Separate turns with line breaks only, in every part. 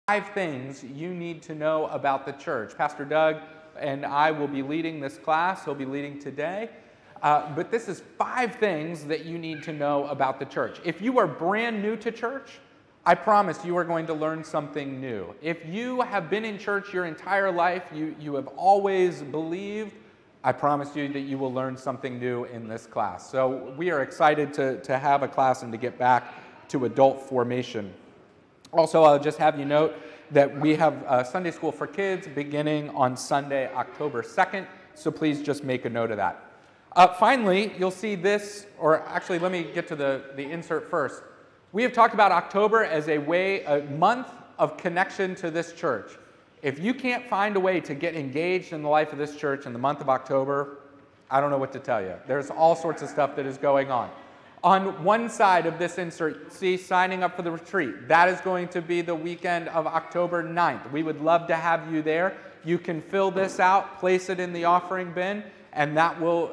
5 things you need to know about the church. Pastor Doug and I will be leading this class. He'll be leading today. But this is 5 things that you need to know about the church. If you are brand new to church, I promise you are going to learn something new. If you have been in church your entire life, you have always believed, I promise you that you will learn something new in this class. So we are excited to have a class and to get back to adult formation. Also, I'll just have you note that we have Sunday School for Kids beginning on Sunday, October 2nd, so please just make a note of that. Finally, you'll see this, or actually let me get to the insert first. We have talked about October as a month of connection to this church. If you can't find a way to get engaged in the life of this church in the month of October, I don't know what to tell you. There's all sorts of stuff that is going on. On one side of this insert, see signing up for the retreat. That is going to be the weekend of October 9th. We would love to have you there. You can fill this out, place it in the offering bin, and that will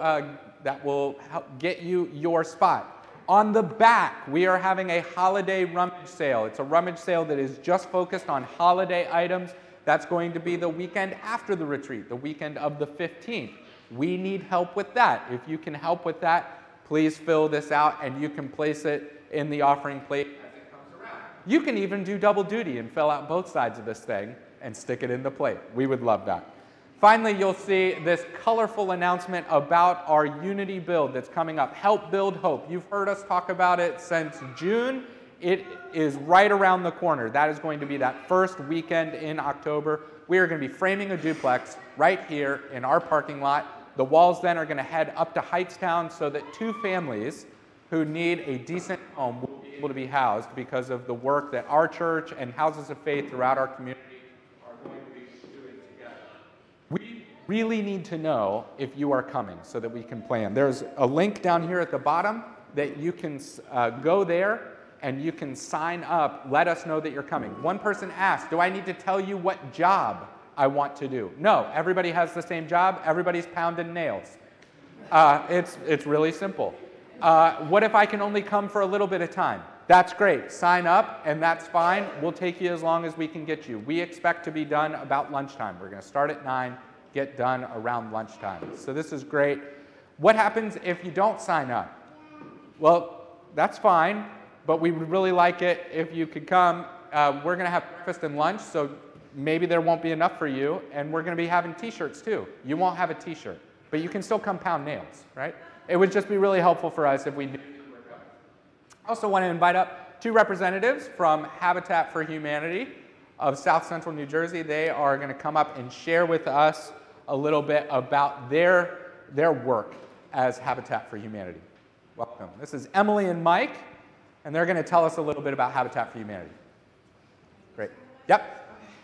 help get you your spot. On the back, we are having a holiday rummage sale. It's a rummage sale that is just focused on holiday items. That's going to be the weekend after the retreat, the weekend of the 15th. We need help with that. If you can help with that, please fill this out and you can place it in the offering plate as it comes around. You can even do double duty and fill out both sides of this thing and stick it in the plate. We would love that. Finally, you'll see this colorful announcement about our Unity build that's coming up. Help Build Hope. You've heard us talk about it since June. It is right around the corner. That is going to be that first weekend in October. We are going to be framing a duplex right here in our parking lot. The walls then are going to head up to Heightstown so that 2 families who need a decent home will be able to be housed because of the work that our church and houses of faith throughout our community are going to be doing together. We really need to know if you are coming so that we can plan. There's a link down here at the bottom that you can go there and you can sign up. Let us know that you're coming. One person asked, do I need to tell you what job I want to do? No, everybody has the same job. Everybody's pounding nails. It's really simple. What if I can only come for a little bit of time? That's great. Sign up, and that's fine. We'll take you as long as we can get you. We expect to be done about lunchtime. We're going to start at 9, get done around lunchtime. So this is great. What happens if you don't sign up? Well, that's fine, but we would really like it if you could come. We're going to have breakfast and lunch, so maybe there won't be enough for you, and we're going to be having t-shirts too. You won't have a t-shirt, but you can still come pound nails, right? It would just be really helpful for us if we knew you were coming. I also want to invite up 2 representatives from Habitat for Humanity of South Central New Jersey. They are going to come up and share with us a little bit about their work as Habitat for Humanity. Welcome. This is Emily and Mike, and they're going to tell us a little bit about Habitat for Humanity. Great. Yep.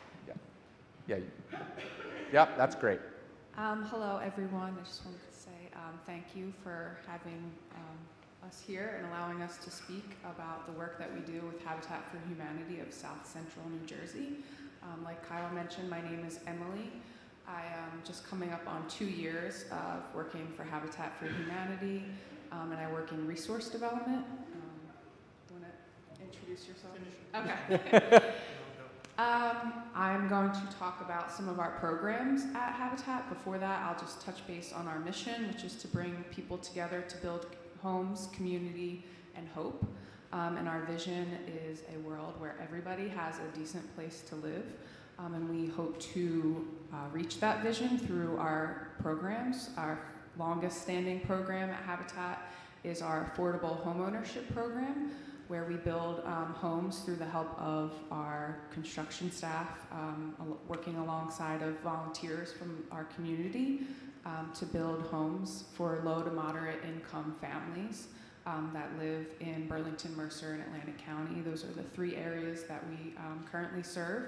Yep, that's great.
Hello, everyone. I just wanted to say thank you for having us here and allowing us to speak about the work that we do with Habitat for Humanity of South Central New Jersey. Like Kyle mentioned, my name is Emily. I am just coming up on 2 years of working for Habitat for Humanity, and I work in resource development. You want to introduce yourself? Okay. I'm going to talk about some of our programs at Habitat. Before that, I'll just touch base on our mission, which is to bring people together to build homes, community, and hope. And our vision is a world where everybody has a decent place to live. And we hope to reach that vision through our programs. Our longest standing program at Habitat is our Affordable Homeownership Program, where we build homes through the help of our construction staff, working alongside of volunteers from our community to build homes for low to moderate income families that live in Burlington, Mercer, and Atlantic County. Those are the 3 areas that we currently serve.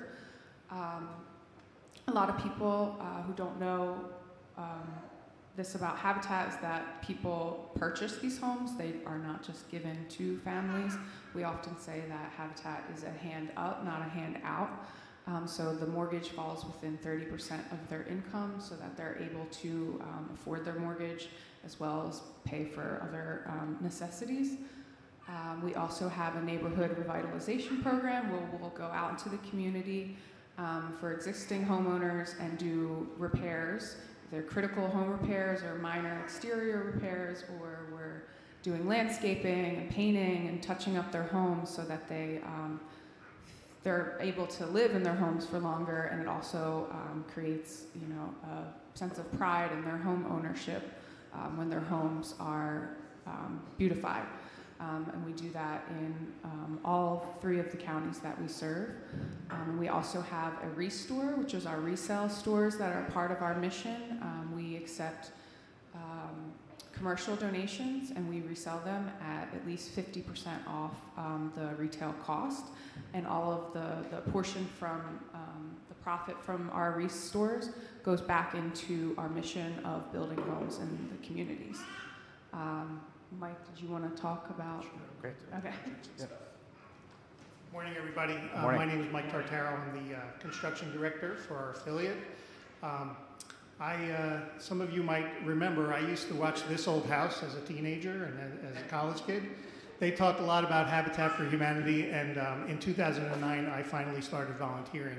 A lot of people who don't know this about Habitat is that people purchase these homes. They are not just given to families. We often say that Habitat is a hand up, not a hand out. So the mortgage falls within 30% of their income so that they're able to afford their mortgage as well as pay for other necessities. We also have a neighborhood revitalization program where we'll go out into the community for existing homeowners and do repairs. They're critical home repairs or minor exterior repairs, or we're doing landscaping and painting and touching up their homes so that they're able to live in their homes for longer, and it also creates, a sense of pride in their home ownership when their homes are beautified. And we do that in all 3 of the counties that we serve. We also have a Restore, which is our resale stores that are part of our mission. We accept commercial donations, and we resell them at least 50% off the retail cost. And all of the portion from the profit from our restores goes back into our mission of building homes in the communities. Mike, did you want to talk about?
Sure. Great. Okay.
Yeah. Morning, everybody.
Morning.
My name is Mike Tartaro. I'm the construction director for our affiliate. Some of you might remember, I used to watch This Old House as a teenager and as a college kid. They talked a lot about Habitat for Humanity, and in 2009, I finally started volunteering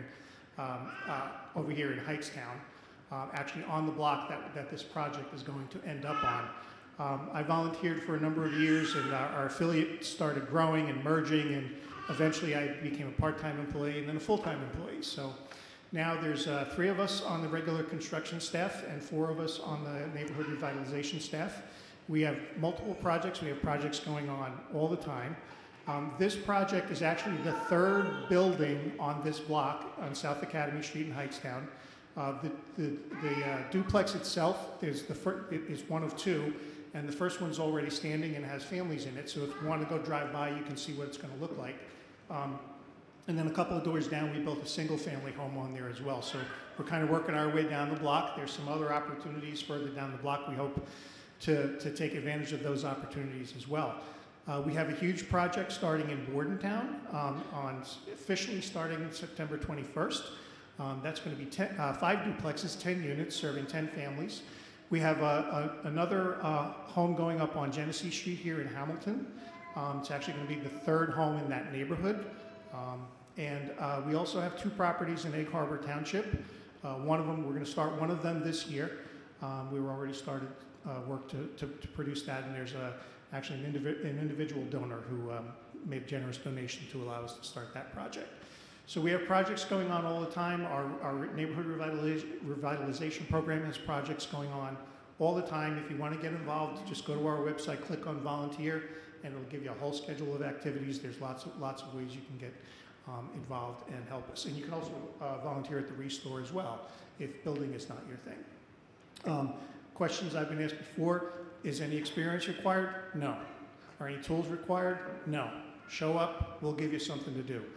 over here in Hightstown, actually on the block that this project is going to end up on. I volunteered for a number of years, and our affiliate started growing and merging, and eventually I became a part-time employee and then a full-time employee. So now there's 3 of us on the regular construction staff and 4 of us on the neighborhood revitalization staff. We have multiple projects. We have projects going on all the time. This project is actually the 3rd building on this block on South Academy Street in Hightstown. The duplex itself is one of 2. And the first one's already standing and has families in it, so if you want to go drive by, you can see what it's going to look like. And then a couple of doors down, we built a single-family home on there as well. So we're kind of working our way down the block. There's some other opportunities further down the block. We hope to take advantage of those opportunities as well. We have a huge project starting in Bordentown, officially starting September 21st. That's going to be 5 duplexes, 10 units, serving 10 families. We have another home going up on Genesee Street here in Hamilton. It's actually going to be the 3rd home in that neighborhood. And we also have 2 properties in Egg Harbor Township. One of them, we're going to start one of them this year. We've already started work to produce that, and there's actually an individual donor who made a generous donation to allow us to start that project. So we have projects going on all the time. Our neighborhood revitalization program has projects going on all the time. If you want to get involved, just go to our website, click on volunteer, and it'll give you a whole schedule of activities. There's lots of ways you can get involved and help us. And you can also volunteer at the Restore as well, if building is not your thing. Questions I've been asked before: is any experience required? No. Are any tools required? No. Show up, we'll give you something to do.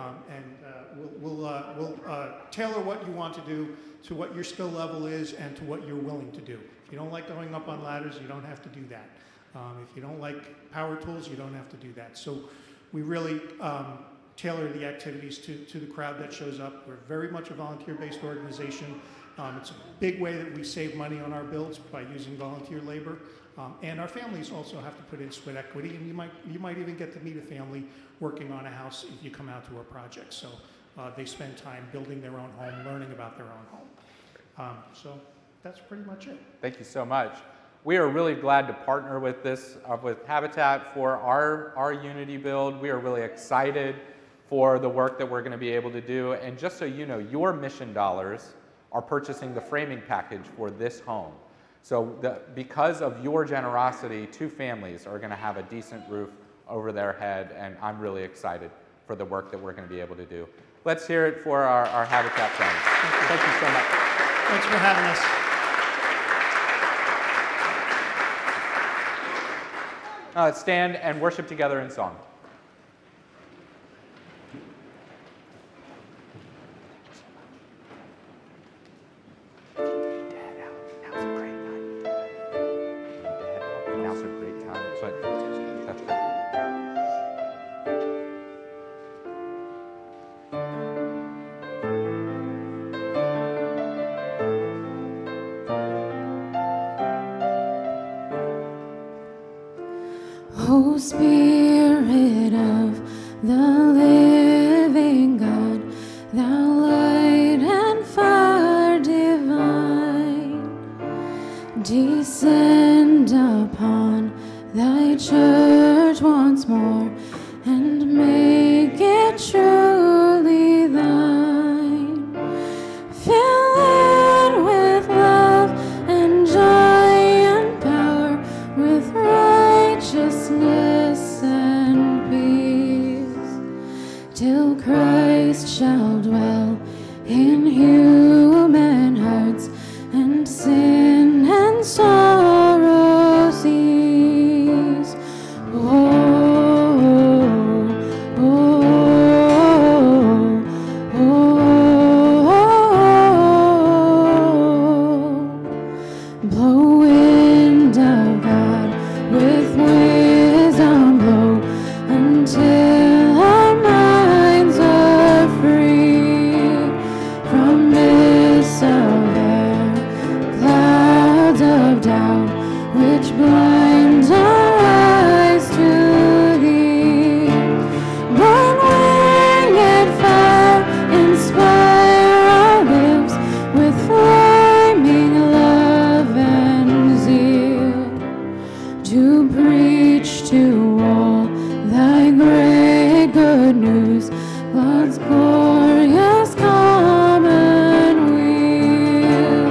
We'll tailor what you want to do to what your skill level is and to what you're willing to do. If you don't like going up on ladders, you don't have to do that. If you don't like power tools, you don't have to do that. So we really tailor the activities to the crowd that shows up. We're very much a volunteer-based organization. It's a big way that we save money on our builds by using volunteer labor. And our families also have to put in sweat equity, and you might even get to meet a family working on a house if you come out to our project. So they spend time building their own home, learning about their own home. So that's pretty much it.
Thank you so much. We are really glad to partner with with Habitat for our Unity build. We are really excited for the work that we're going to be able to do. And just so you know, your mission dollars are purchasing the framing package for this home. So because of your generosity, 2 families are going to have a decent roof over their head, and I'm really excited for the work that we're going to be able to do. Let's hear it for our Habitat friends. Thank you so much.
Thanks for having us.
Let's stand and worship together in song.
O Spirit of the living God, thou light and fire divine, descend upon thy church once more, and make it truly thine. Fill it with love and joy and power, with righteousness and peace, till Christ shall dwell in human hearts, and sin and sorrow cease. Blow, wind of God, with wisdom blow, until our minds are free from mists of air, clouds of doubt, which blind our eyes to thee. Burn, winged fire, inspire our lips with flaming love and zeal, to preach to all thy great good news, God's glorious commonweal.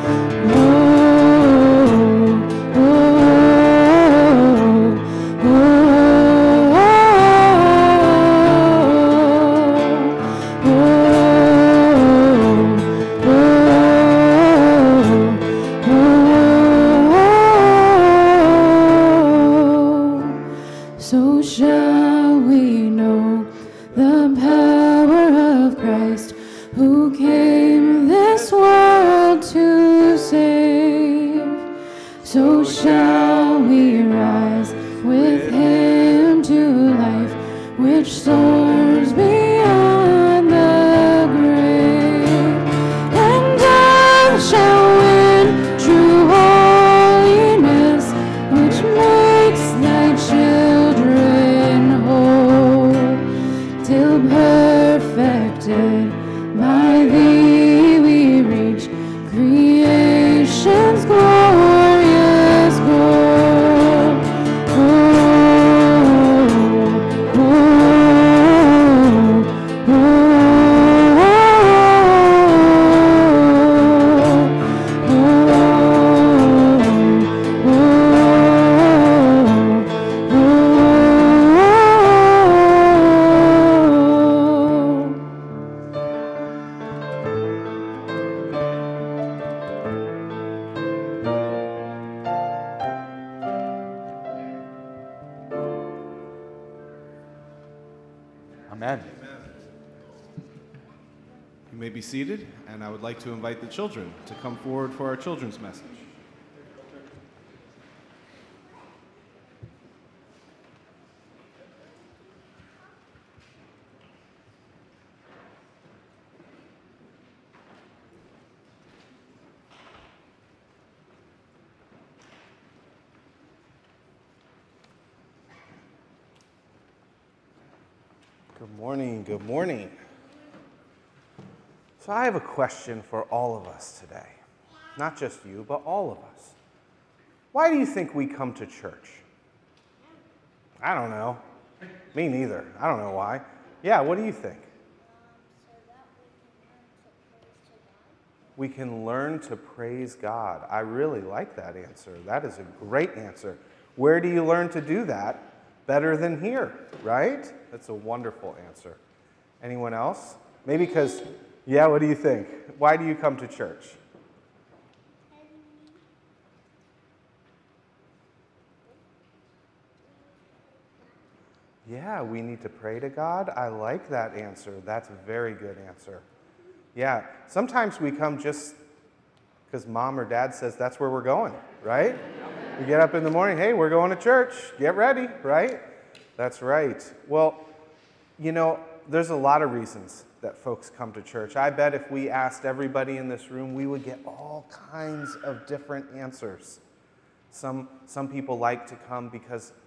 So shall we know the power of Christ, who came this world to save. So shall we rise with him to life, which soars beyond the grave. And death shall win true holiness, which makes thy children whole, till perfected by thee we reach creation's glorious goal.
Amen.
You may be seated, and I would like to invite the children to come forward for our children's message.
Good morning, good morning. So I have a question for all of us today. Not just you, but all of us. Why do you think we come to church? I don't know. Me neither. I don't know why. Yeah, what do you think? We can learn to praise God. I really like that answer. That is a great answer. Where do you learn to do that better than here, right? That's a wonderful answer. Anyone else? Maybe because, yeah, what do you think? Why do you come to church? Yeah, we need to pray to God. I like that answer. That's a very good answer. Yeah, sometimes we come just because mom or dad says that's where we're going, right? We get up in the morning, hey, we're going to church. Get ready, right? That's right. Well, you know, there's a lot of reasons that folks come to church. I bet if we asked everybody in this room, we would get all kinds of different answers. Some people like to come because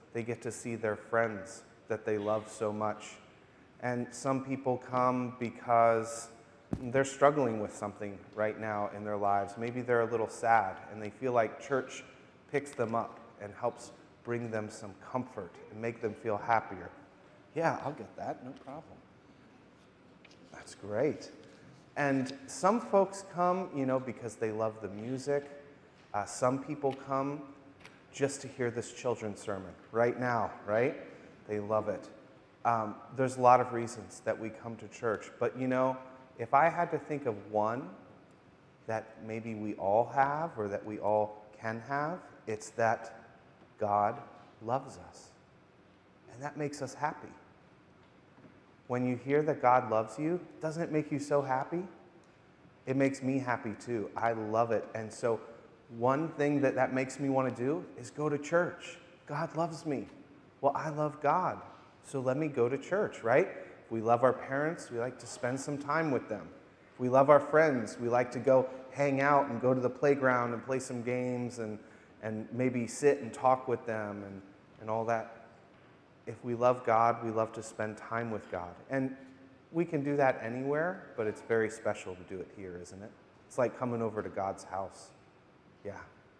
They get to see their friends that they love so much. And some people come because they're struggling with something right now in their lives. Maybe they're a little sad and they feel like church picks them up and helps bring them some comfort and make them feel happier. Yeah, I'll get that, no problem. That's great. And some folks come, because they love the music. Some people come just to hear this children's sermon right now, right? They love it. There's a lot of reasons that we come to church, but if I had to think of one that maybe we all have or that we all can have, it's that God loves us. And that makes us happy. When you hear that God loves you, doesn't it make you so happy? It makes me happy too. I love it. And so one thing that makes me want to do is go to church. God loves me. Well, I love God. So let me go to church, right? If we love our parents, we like to spend some time with them. If we love our friends, we like to go hang out and go to the playground and play some games and maybe sit and talk with them and all that. If we love God, we love to spend time with God. And we can do that anywhere, but it's very special to do it here, isn't it? It's like coming over to God's house. Yeah.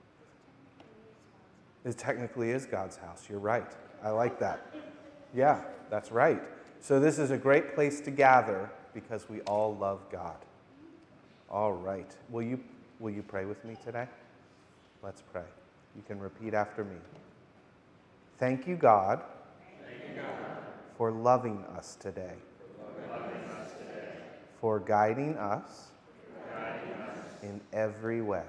It technically is God's house. You're right. I like that. Yeah, that's right. So this is a great place to gather because we all love God. All right. Will you pray with me today? Let's pray. You can repeat after me. Thank you, God, for loving us today. For guiding us in every way.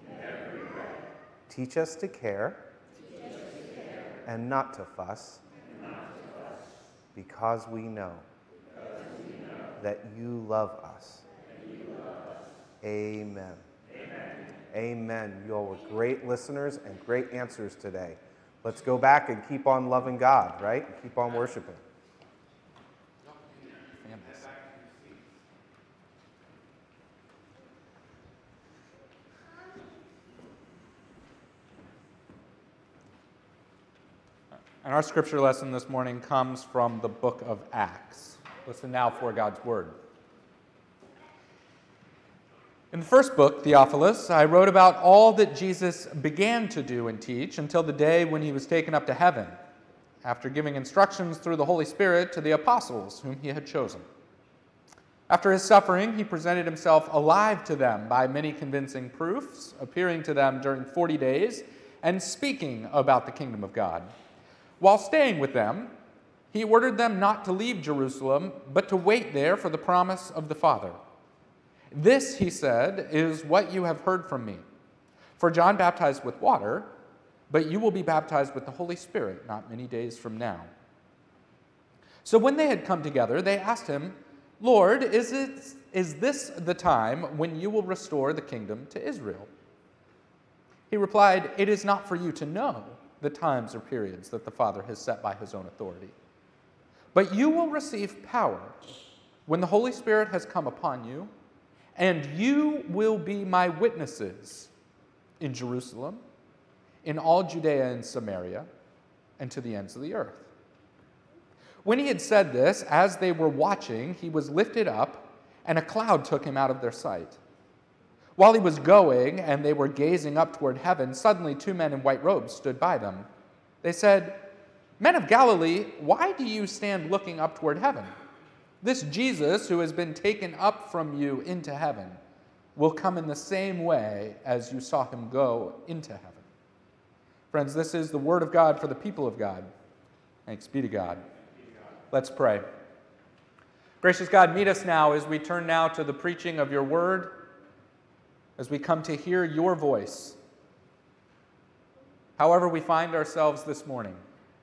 Teach us to care and not to fuss, because we know that you love us. Amen. Amen. You all were great listeners and great answers today. Let's go back and keep on loving God, right? And keep on worshiping.
And our scripture lesson this morning comes from the book of Acts. Listen now for God's word. In the first book, Theophilus, I wrote about all that Jesus began to do and teach until the day when he was taken up to heaven, after giving instructions through the Holy Spirit to the apostles whom he had chosen. After his suffering, he presented himself alive to them by many convincing proofs, appearing to them during 40 days and speaking about the kingdom of God. While staying with them, he ordered them not to leave Jerusalem, but to wait there for the promise of the Father. This, he said, is what you have heard from me. For John baptized with water, but you will be baptized with the Holy Spirit not many days from now. So when they had come together, they asked him, Lord, is this the time when you will restore the kingdom to Israel? He replied, it is not for you to know the times or periods that the Father has set by his own authority. But you will receive power when the Holy Spirit has come upon you, and you will be my witnesses in Jerusalem, in all Judea and Samaria, and to the ends of the earth. When he had said this, as they were watching, he was lifted up, and a cloud took him out of their sight. While he was going, and they were gazing up toward heaven, suddenly 2 men in white robes stood by them. They said, Men of Galilee, why do you stand looking up toward heaven? This Jesus, who has been taken up from you into heaven, will come in the same way as you saw him go into heaven. Friends, this is the word of God for the people of God. Thanks be to God. Let's pray. Gracious God, meet us now as we turn now to the preaching of your word, as we come to hear your voice, however we find ourselves this morning.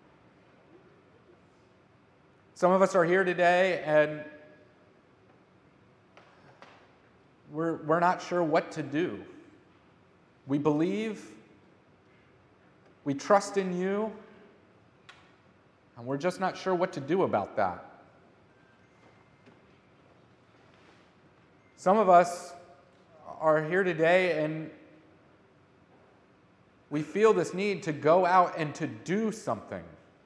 Some of us are here today and we're not sure what to do. We believe, we trust in you, and we're just not sure what to do about that. Some of us are here today and we feel this need to go out and to do something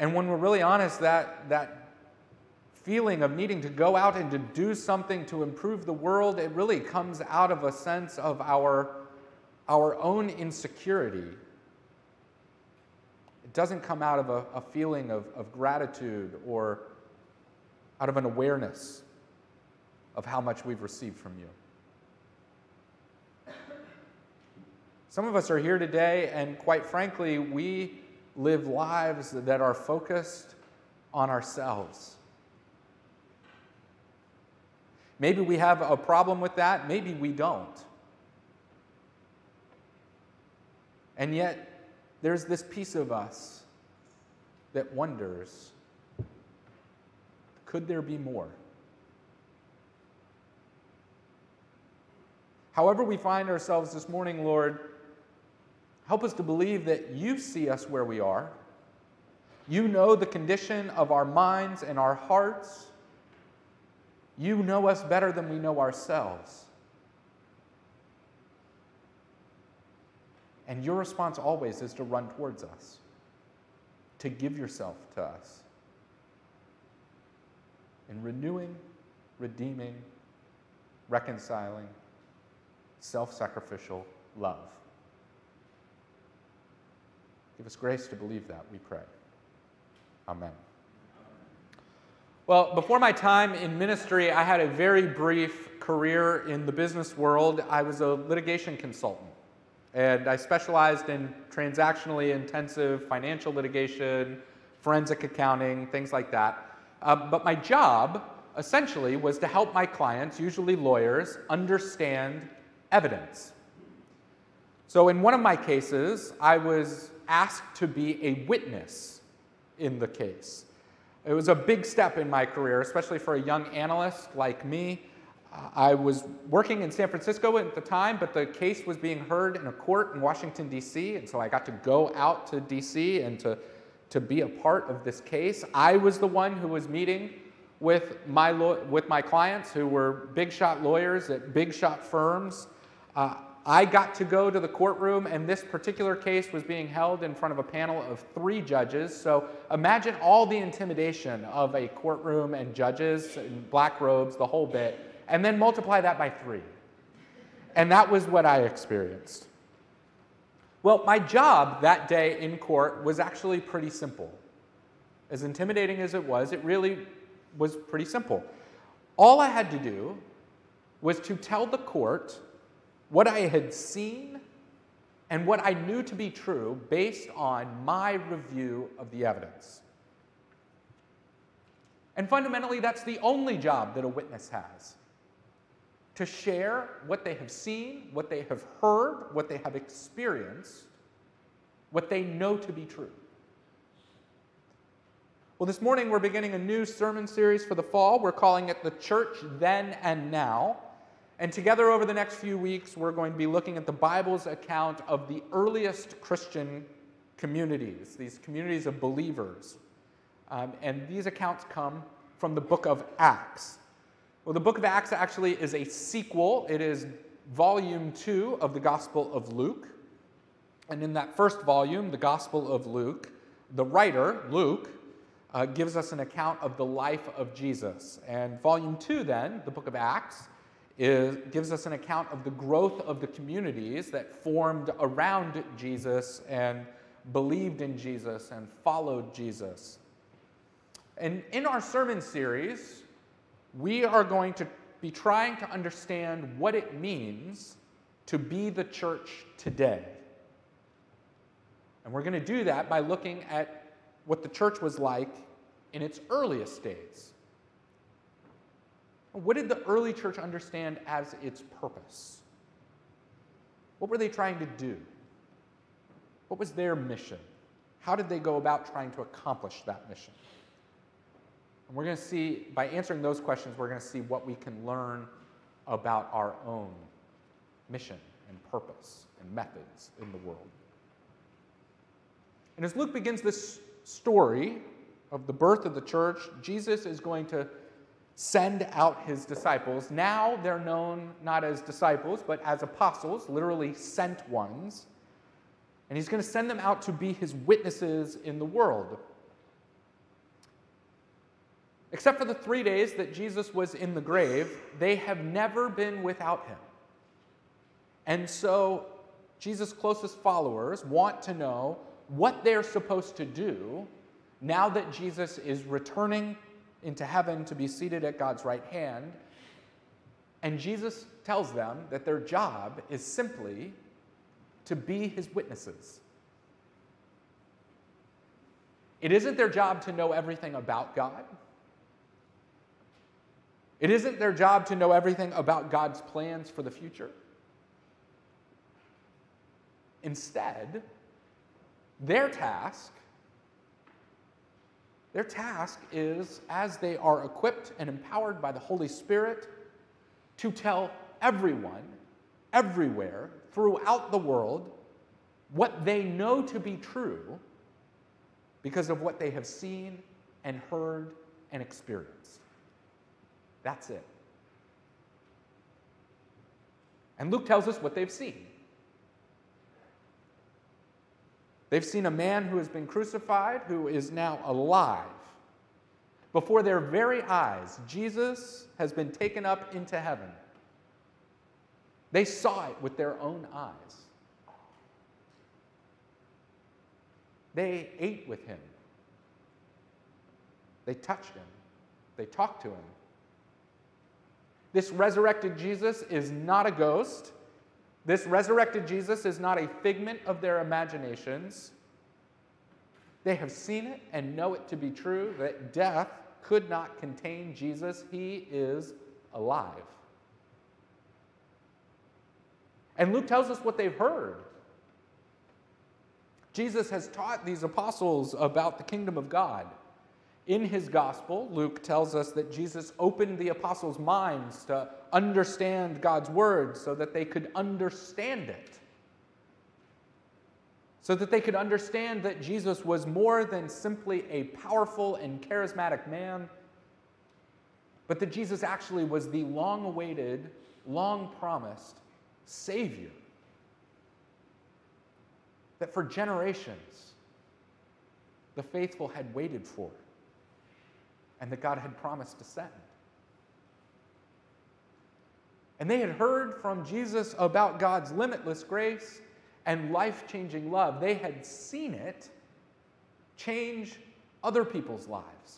And when we're really honest, that feeling of needing to go out and to do something to improve the world, it really comes out of a sense of our own insecurity. It doesn't come out of a feeling of gratitude or out of an awareness of how much we've received from you. Some of us are here today, and quite frankly, we live lives that are focused on ourselves. Maybe we have a problem with that, maybe we don't. And yet, there's this piece of us that wonders, could there be more? However we find ourselves this morning, Lord, help us to believe that you see us where we are. You know the condition of our minds and our hearts. You know us better than we know ourselves. And your response always is to run towards us, to give yourself to us in renewing, redeeming, reconciling, self-sacrificial love. Give us grace to believe that, we pray. Amen. Well, before my time in ministry, I had a very brief career in the business world. I was a litigation consultant, and I specialized in transactionally intensive financial litigation, forensic accounting, things like that. But my job, essentially, was to help my clients, usually lawyers, understand evidence. So in one of my cases, I was asked to be a witness in the case. It was a big step in my career, especially for a young analyst like me. I was working in San Francisco at the time, but the case was being heard in a court in Washington, D.C., and so I got to go out to D.C. and to be a part of this case. I was the one who was meeting with my clients who were big shot lawyers at big shot firms. I got to go to the courtroom, and this particular case was being held in front of a panel of 3 judges. So imagine all the intimidation of a courtroom and judges in black robes, the whole bit, and then multiply that by 3. And that was what I experienced. Well, my job that day in court was actually pretty simple. As intimidating as it really was pretty simple. All I had to do was to tell the court what I had seen and what I knew to be true based on my review of the evidence. And fundamentally, that's the only job that a witness has. To share what they have seen, what they have heard, what they have experienced, what they know to be true. Well, this morning we're beginning a new sermon series for the fall. We're calling it The Church Then and Now. And together over the next few weeks, we're going to be looking at the Bible's account of the earliest Christian communities, these communities of believers. And these accounts come from the book of Acts. Well, the book of Acts actually is a sequel. It is volume 2 of the Gospel of Luke. And in that first volume, the Gospel of Luke, the writer, Luke, gives us an account of the life of Jesus. And volume 2 then, the book of Acts, gives us an account of the growth of the communities that formed around Jesus and believed in Jesus and followed Jesus. And in our sermon series, we are going to be trying to understand what it means to be the church today. And we're going to do that by looking at what the church was like in its earliest days. What did the early church understand as its purpose? What were they trying to do? What was their mission? How did they go about trying to accomplish that mission? And we're going to see, by answering those questions, we're going to see what we can learn about our own mission and purpose and methods in the world. And as Luke begins this story of the birth of the church, Jesus is going to send out his disciples. Now they're known not as disciples, but as apostles, literally sent ones. And he's going to send them out to be his witnesses in the world. Except for the 3 days that Jesus was in the grave, they have never been without him. And so Jesus' closest followers want to know what they're supposed to do now that Jesus is returning into heaven to be seated at God's right hand. And Jesus tells them that their job is simply to be his witnesses. It isn't their job to know everything about God. It isn't their job to know everything about God's plans for the future. Instead, their task is, as they are equipped and empowered by the Holy Spirit, to tell everyone, everywhere, throughout the world, what they know to be true because of what they have seen and heard and experienced. That's it. And Luke tells us what they've seen. They've seen a man who has been crucified, who is now alive. Before their very eyes, Jesus has been taken up into heaven. They saw it with their own eyes. They ate with him. They touched him. They talked to him. This resurrected Jesus is not a ghost. This resurrected Jesus is not a figment of their imaginations. They have seen it and know it to be true that death could not contain Jesus. He is alive. And Luke tells us what they've heard. Jesus has taught these apostles about the kingdom of God. In his gospel, Luke tells us that Jesus opened the apostles' minds to understand God's word so that they could understand it. So that they could understand that Jesus was more than simply a powerful and charismatic man, but that Jesus actually was the long-awaited, long-promised Savior that for generations the faithful had waited for and that God had promised to send. And they had heard from Jesus about God's limitless grace and life-changing love. They had seen it change other people's lives.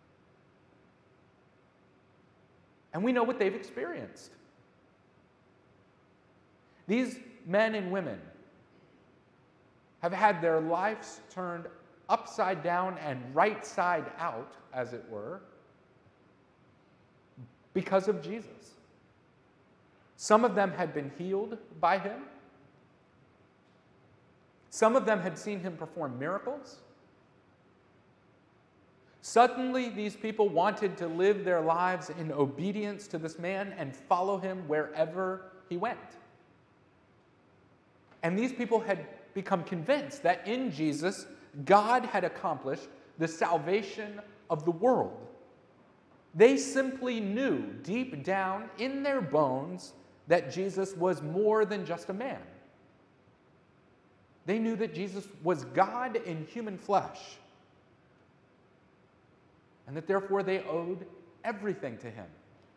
And we know what they've experienced. These men and women have had their lives turned upside down and right side out, as it were, because of Jesus. Some of them had been healed by him. Some of them had seen him perform miracles. Suddenly, these people wanted to live their lives in obedience to this man and follow him wherever he went. And these people had become convinced that in Jesus, God had accomplished the salvation of the world. They simply knew deep down in their bones that Jesus was more than just a man. They knew that Jesus was God in human flesh, and that therefore they owed everything to him.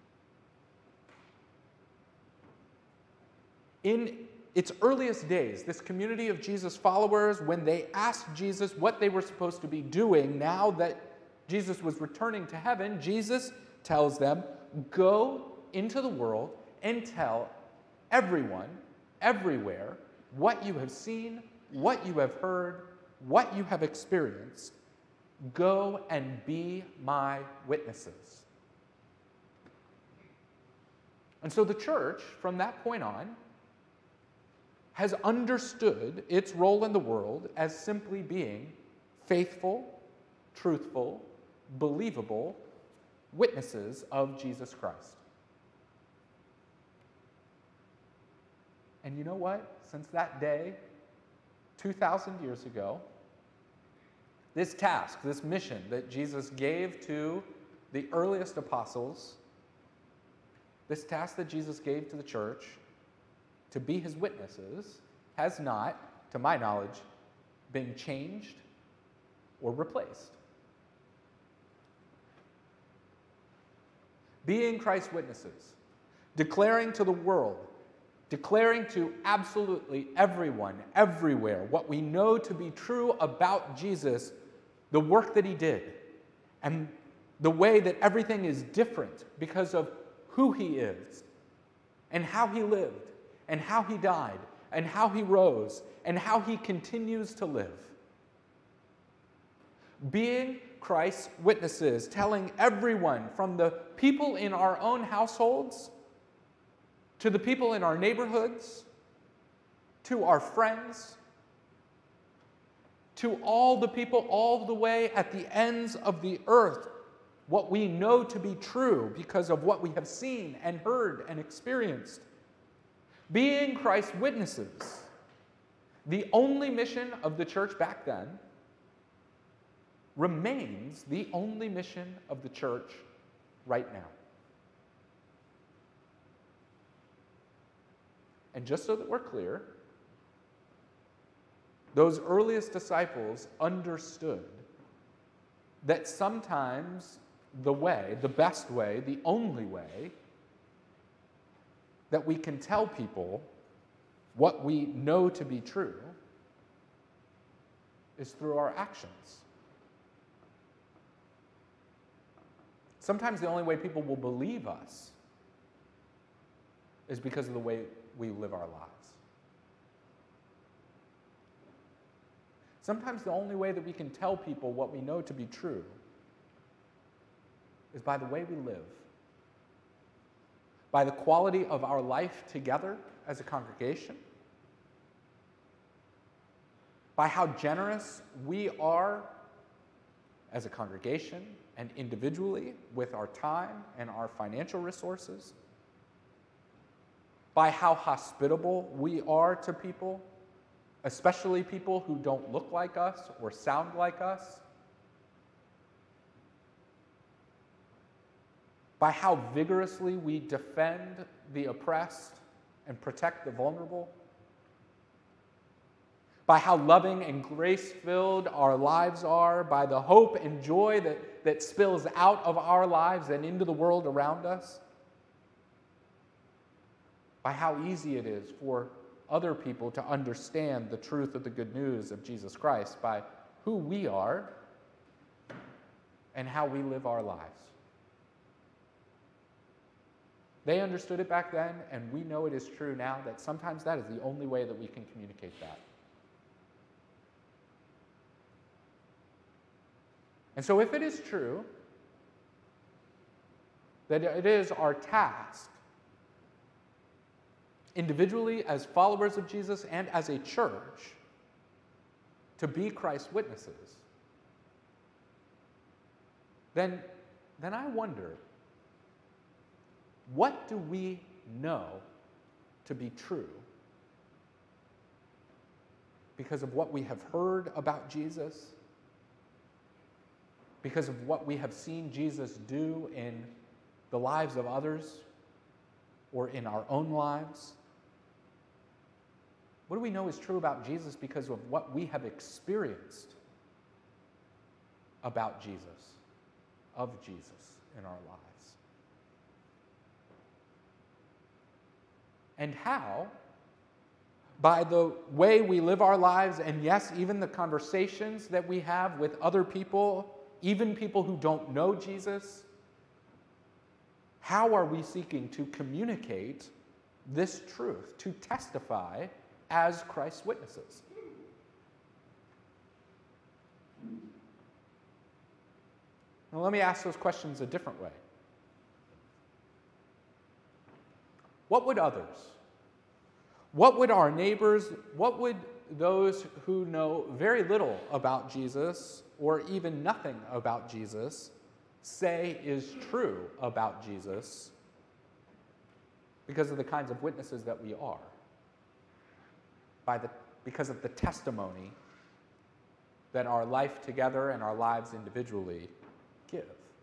In its earliest days, this community of Jesus followers, when they asked Jesus what they were supposed to be doing now that Jesus was returning to heaven, Jesus tells them, go into the world and tell everyone, everywhere, what you have seen, what you have heard, what you have experienced. Go and be my witnesses. And so the church, from that point on, has understood its role in the world as simply being faithful, truthful, believable witnesses of Jesus Christ. And you know what? Since that day, 2,000 years ago, this task, this mission that Jesus gave to the earliest apostles, this task that Jesus gave to the church to be his witnesses, has not, to my knowledge, been changed or replaced. being Christ's witnesses, declaring to the world, declaring to absolutely everyone, everywhere, what we know to be true about Jesus, the work that he did, and the way that everything is different because of who he is, and how he lived, and how he died, and how he rose, and how he continues to live. Being Christ's witnesses, telling everyone from the people in our own households, to the people in our neighborhoods, to our friends, to all the people all the way at the ends of the earth, what we know to be true because of what we have seen and heard and experienced. Being Christ's witnesses, the only mission of the church back then, remains the only mission of the church right now. And just so that we're clear, those earliest disciples understood that sometimes the way, the best way, the only way that we can tell people what we know to be true is through our actions. Sometimes the only way people will believe us is because of the way we live our lives. Sometimes the only way that we can tell people what we know to be true is by the way we live, by the quality of our life together as a congregation, by how generous we are as a congregation and individually with our time and our financial resources, by how hospitable we are to people, especially people who don't look like us or sound like us, by how vigorously we defend the oppressed and protect the vulnerable, by how loving and grace-filled our lives are, by the hope and joy that spills out of our lives and into the world around us, by how easy it is for other people to understand the truth of the good news of Jesus Christ, by who we are and how we live our lives. They understood it back then, and we know it is true now that sometimes that is the only way that we can communicate that. And so if it is true that it is our task, individually as followers of Jesus and as a church, to be Christ's witnesses, then I wonder, what do we know to be true because of what we have heard about Jesus, because of what we have seen Jesus do in the lives of others or in our own lives? What do we know is true about Jesus because of what we have experienced about Jesus, of Jesus in our lives? And how, by the way we live our lives, and yes, even the conversations that we have with other people, even people who don't know Jesus, how are we seeking to communicate this truth, to testify as Christ's witnesses? Now, let me ask those questions a different way. What would others, what would our neighbors, what would those who know very little about Jesus or even nothing about Jesus say is true about Jesus because of the kinds of witnesses that we are, because of the testimony that our life together and our lives individually give?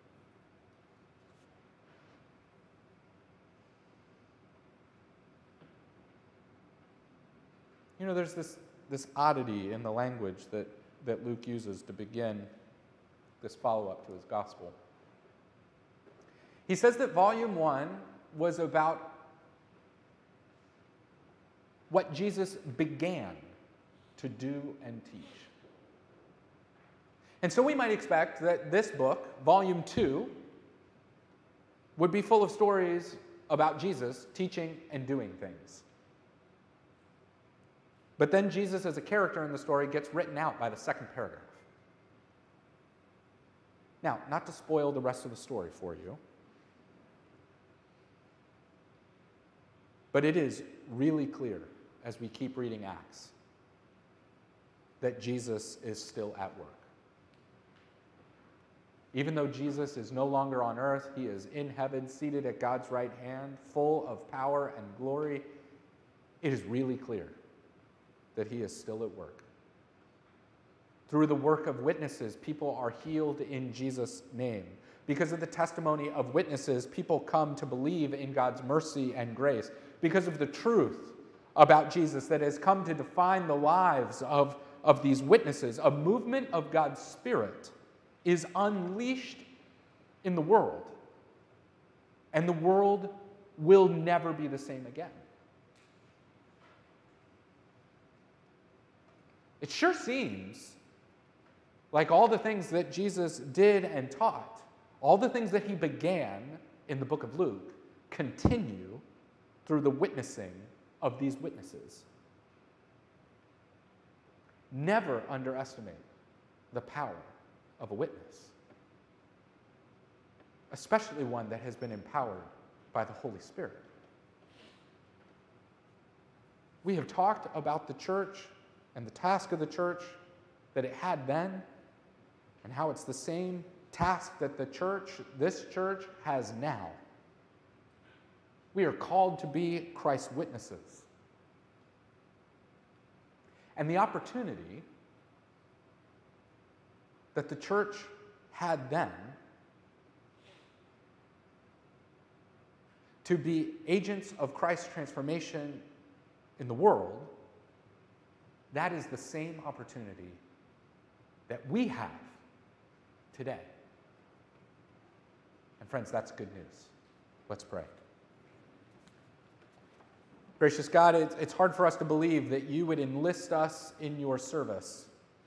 You know, there's this oddity in the language that Luke uses to begin this follow-up to his gospel. He says that volume 1 was about what Jesus began to do and teach. And so we might expect that this book, volume 2, would be full of stories about Jesus teaching and doing things. But then Jesus as a character in the story gets written out by the second paragraph. Now, not to spoil the rest of the story for you, but it is really clear as we keep reading Acts that Jesus is still at work. Even though Jesus is no longer on earth, he is in heaven, seated at God's right hand, full of power and glory. It is really clear that he is still at work. Through the work of witnesses, people are healed in Jesus' name. Because of the testimony of witnesses, people come to believe in God's mercy and grace. Because of the truth about Jesus that has come to define the lives of these witnesses, a movement of God's Spirit is unleashed in the world. And the world will never be the same again. It sure seems like all the things that Jesus did and taught, all the things that he began in the book of Luke, continue through the witnessing of these witnesses. Never underestimate the power of a witness, especially one that has been empowered by the Holy Spirit. We have talked about the church and the task of the church that it had then, and how it's the same task that this church, has now. We are called to be Christ's witnesses. And the opportunity that the church had then to be agents of Christ's transformation in the world, that is the same opportunity that we have today. And friends, that's good news. Let's pray. Gracious God, it's hard for us to believe that you would enlist us in your service,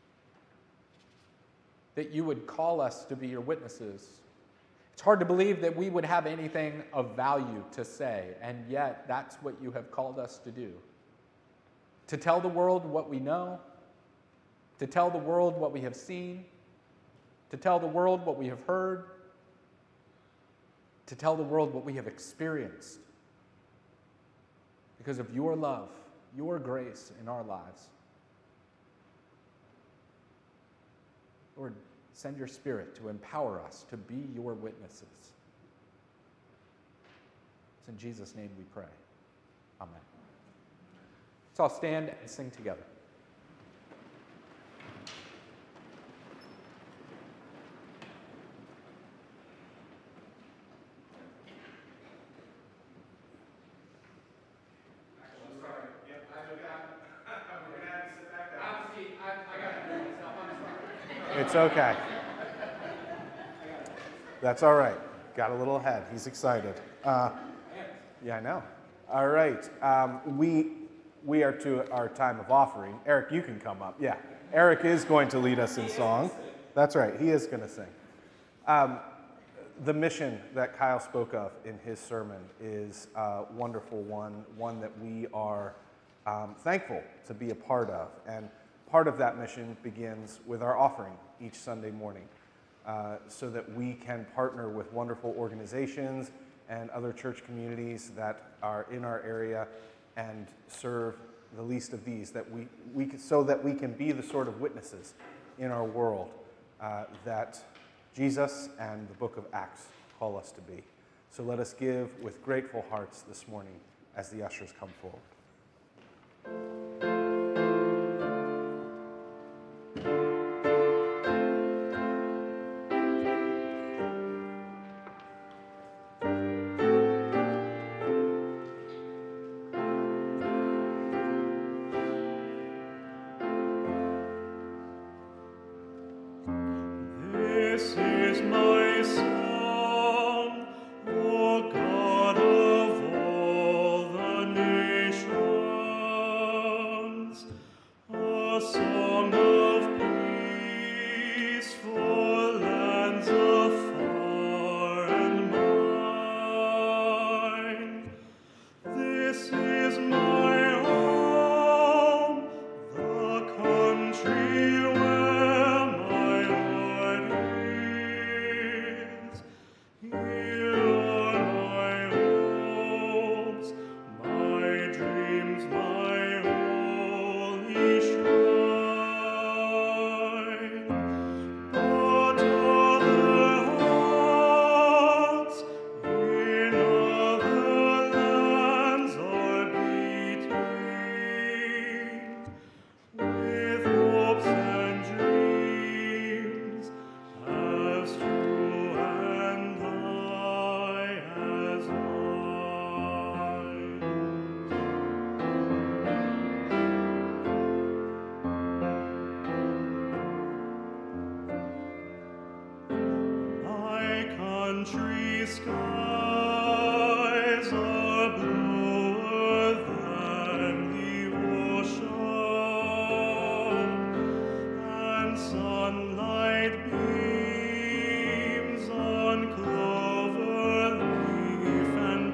that you would call us to be your witnesses. It's hard to believe that we would have anything of value to say, and yet that's what you have called us to do. To tell the world what we know, to tell the world what we have seen, to tell the world what we have heard, to tell the world what we have experienced because of your love, your grace in our lives. Lord, send your Spirit to empower us to be your witnesses. It's in Jesus' name we pray. Amen. So I'll stand and sing together.
It's okay. That's all right. Got a little ahead. He's excited. Yeah, I know. All right. We are to our time of offering. Eric, you can come up. Yeah. Eric is going to lead us in song. That's right. He is going to sing. The mission that Kyle spoke of in his sermon is a wonderful one that we are thankful to be a part of. And part of that mission begins with our offering each Sunday morning so that we can partner with wonderful organizations and other church communities that are in our area and serve the least of these, so that we can be the sort of witnesses in our world that Jesus and the book of Acts call us to be. So let us give with grateful hearts this morning as the ushers come forward.
This is my song, country skies are bluer than the ocean, and sunlight beams on clover leaf and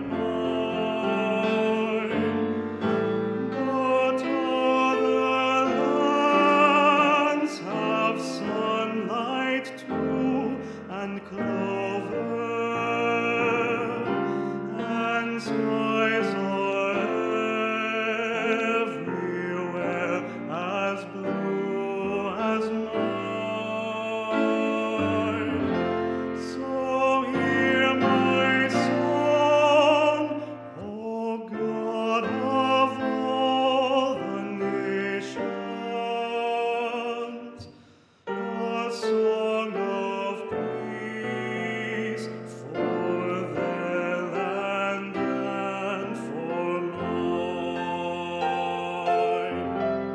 pine. But other lands have sunlight too, and clover, and skies are everywhere as blue as mine. So hear my song, O God of all the nations, a song of peace for their land and for mine.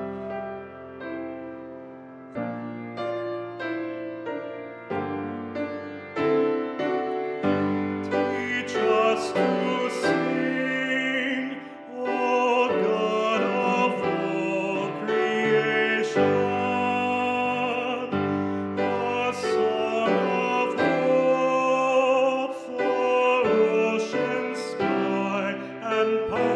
Teach us to sing, O God of all creation, a song of hope for ocean, sky, and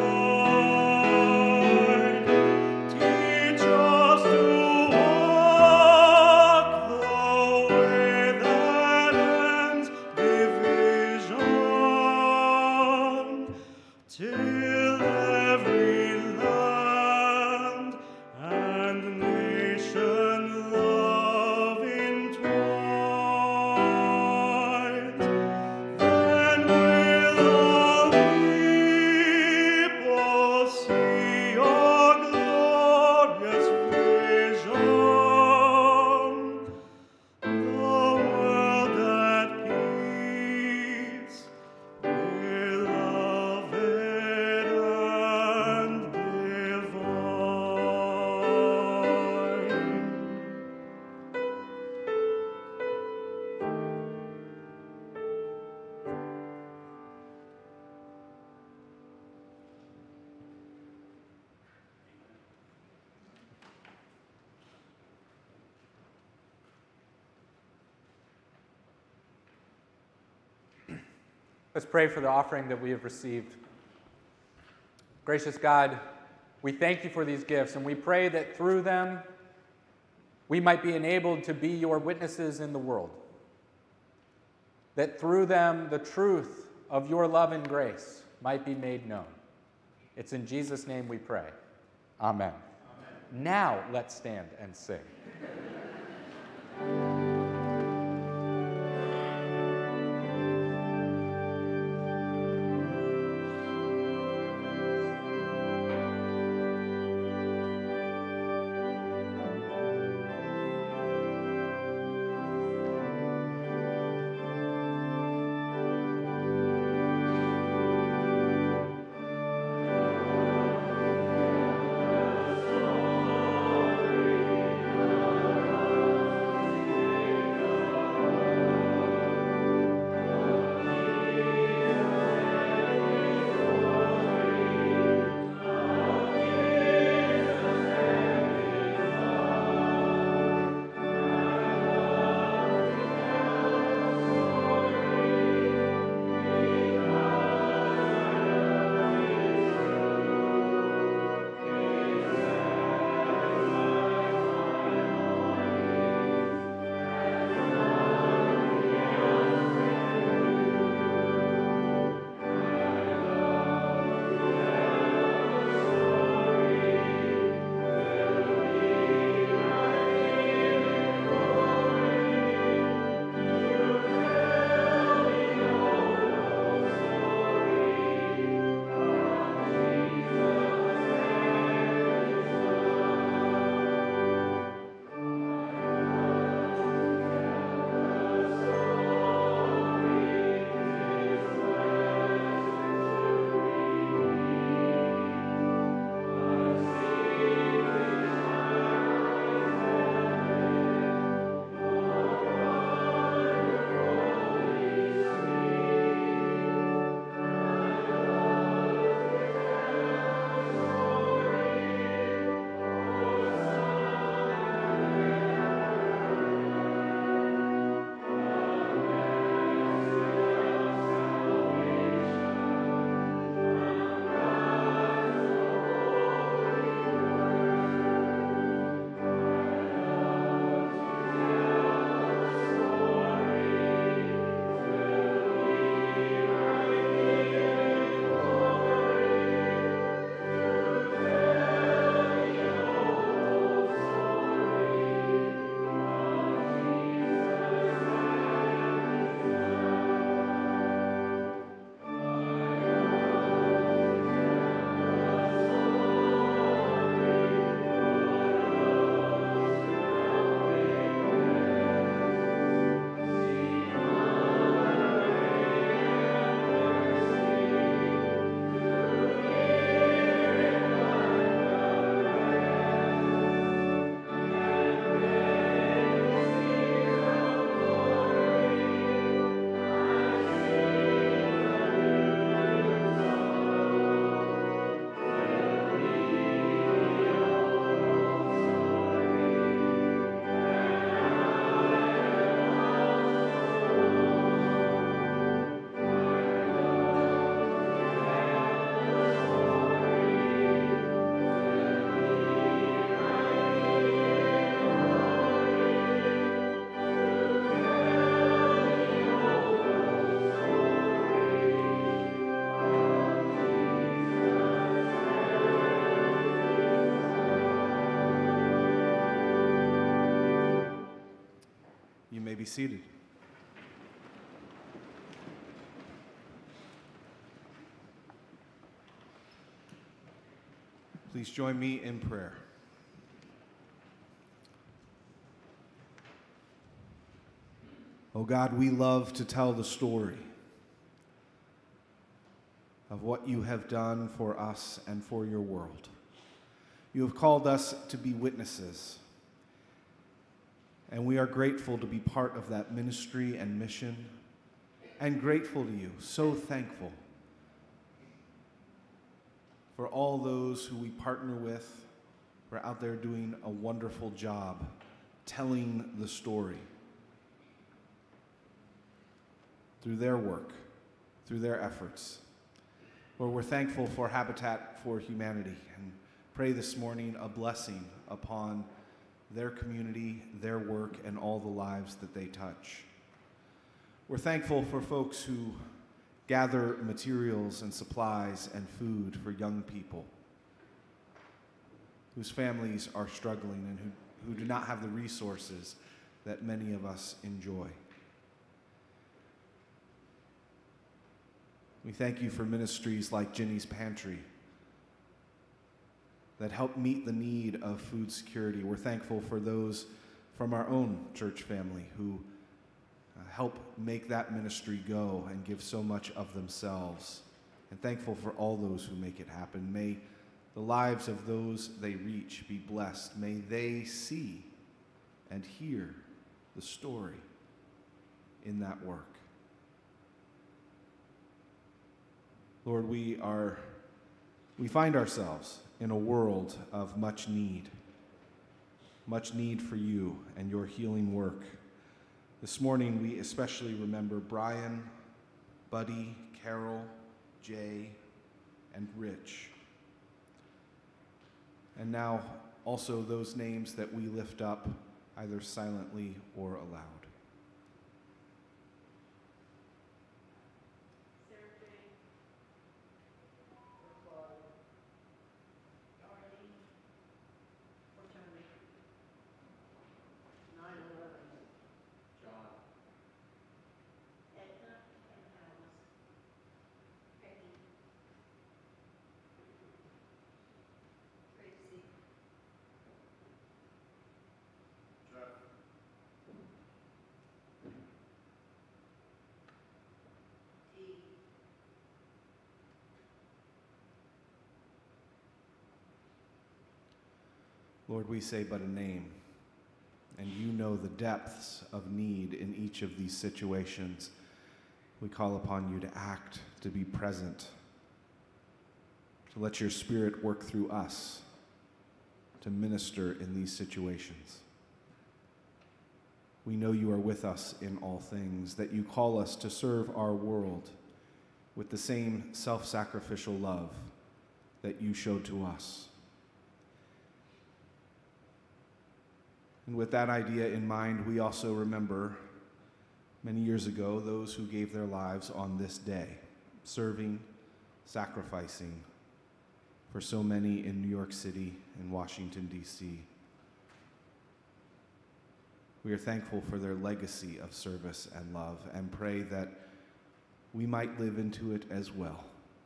pine. Teach us to walk the way that ends division, till every land and nation love entwined. Then will all people see your glorious vision, the world at peace, beloved and divine.
Let's pray for the offering that we have received. Gracious God, we thank you for these gifts, and we pray that through them we might be enabled to be your witnesses in the world. That through them the truth of your love and grace might be made known. It's in Jesus' name we pray. Amen. Now let's stand and sing.
You may be seated. Please join me in prayer. Oh God, we love to tell the story of what you have done for us and for your world. You have called us to be witnesses, and we are grateful to be part of that ministry and mission, and grateful to you, so thankful for all those who we partner with, who are out there doing a wonderful job telling the story through their work, through their efforts. Lord, we're thankful for Habitat for Humanity and pray this morning a blessing upon their community, their work, and all the lives that they touch. We're thankful for folks who gather materials and supplies and food for young people whose families are struggling and who do not have the resources that many of us enjoy. We thank you for ministries like Ginny's Pantry that help meet the need of food security. We're thankful for those from our own church family who help make that ministry go and give so much of themselves. And thankful for all those who make it happen. May the lives of those they reach be blessed. May they see and hear the story in that work. Lord, we find ourselves in a world of much need for you and your healing work. This morning, we especially remember Brian, Buddy, Carol, Jay, and Rich. And now also those names that we lift up either silently or aloud. Lord, we say but a name, and you know the depths of need in each of these situations. We call upon you to act, to be present, to let your Spirit work through us, to minister in these situations. We know you are with us in all things, that you call us to serve our world with the same self-sacrificial love that you showed to us. And with that idea in mind, we also remember many years ago those who gave their lives on this day, serving, sacrificing for so many in New York City and Washington, D.C. We are thankful for their legacy of service and love and pray that we might live into it as well,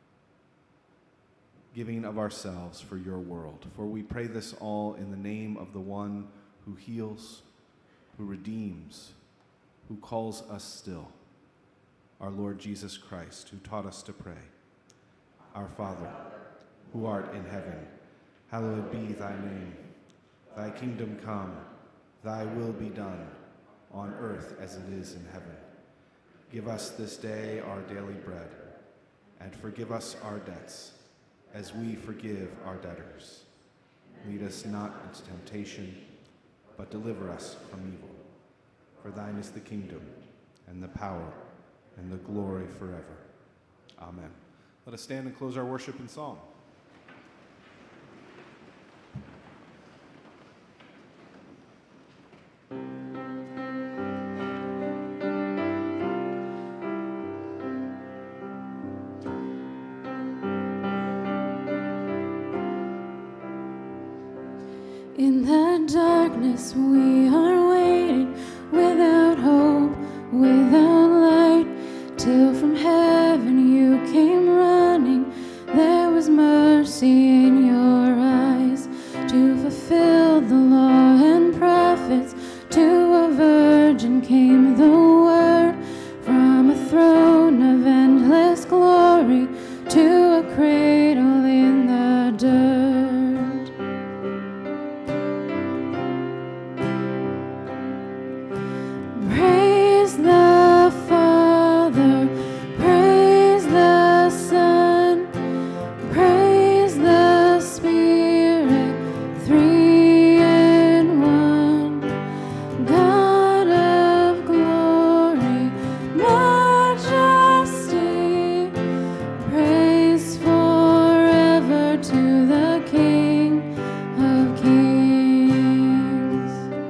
giving of ourselves for your world. For we pray this all in the name of the one who heals, who redeems, who calls us still, our Lord Jesus Christ, who taught us to pray. Our Father, who art in heaven, hallowed be thy name. Thy kingdom come, thy will be done, on earth as it is in heaven. Give us this day our daily bread, and forgive us our debts, as we forgive our debtors. Lead us not into temptation, but deliver us from evil. For thine is the kingdom, and the power, and the glory forever. Amen. Let us stand and close our worship in song.
In the darkness we are waiting without virgin came the word, from a throne of endless glory to a cradle in the dirt. Praise the Father, praise the Son, praise the Spirit, three in one. God of glory, majesty, praise forever to the King of Kings.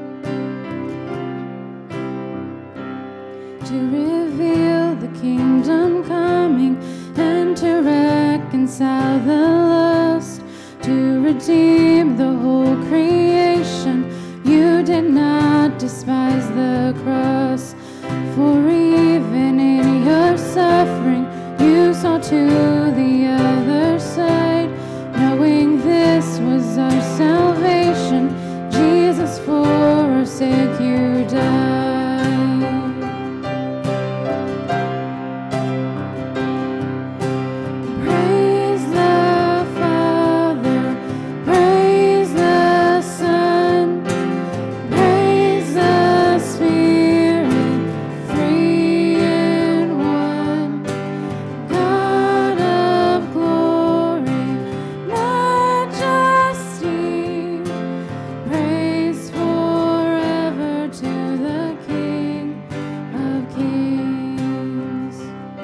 To reveal the kingdom coming and to reconcile the lost, to redeem the whole creation. You did not despise the cross, for even in your suffering you saw to the other side, knowing this was our salvation. Jesus, for our sake you died. Praise the Father, praise the Son, praise the Spirit, three in one. God of glory, majesty, praise forever to the King of Kings.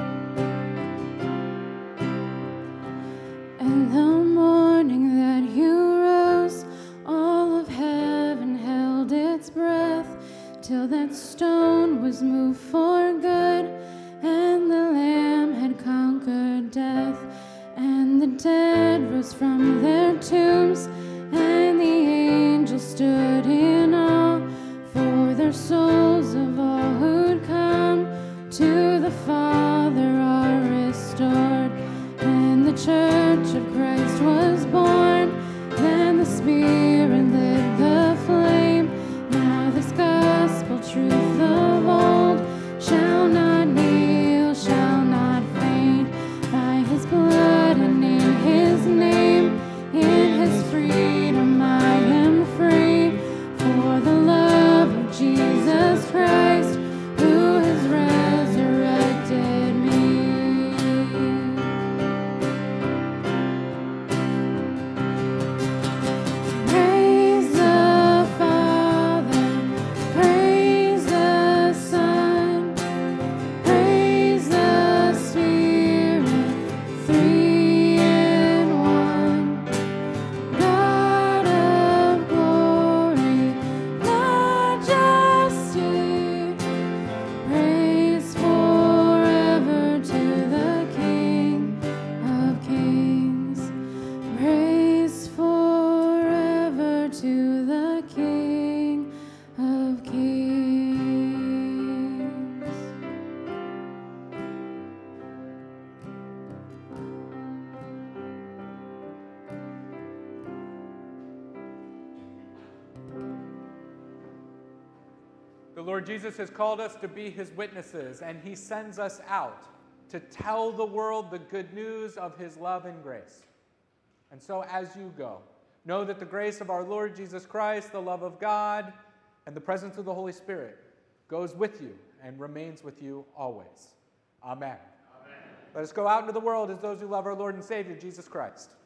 And the morning that you rose, all of heaven held its breath, till that stone was moved for good, and the Lamb had conquered death. And the dead rose from their tombs, and the angels stood in awe, for their souls of all who'd come to the Father are restored. And the church of Christ was born, then the Spirit lit the flame. Now this gospel truth of old shall not kneel, shall not faint. By his blood and in his name, in his freedom I am free. For the love of Jesus Christ, who has resurrected me. Praise the Father, praise the Son, praise the Spirit, three in one. God of glory, majesty, praise forever to the King of Kings. Praise forever to the King of Kings.
The Lord Jesus has called us to be his witnesses, and he sends us out to tell the world the good news of his love and grace. And so as you go, know that the grace of our Lord Jesus Christ, the love of God, and the presence of the Holy Spirit goes with you and remains with you always. Amen. Let us go out into the world as those who love our Lord and Savior, Jesus Christ.